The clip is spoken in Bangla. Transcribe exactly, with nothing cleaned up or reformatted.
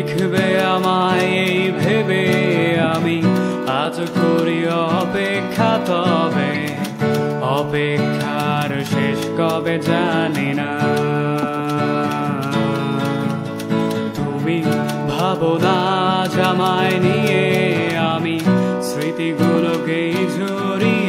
দেখবে আমায় এই ভেবে আমি আজ করি অপেক্ষা, তবে অপেক্ষার শেষ কবে জানি না। তুমি ভাবো না আমায় নিয়ে, আমি স্মৃতিগুলোকেই ঝরিয়ে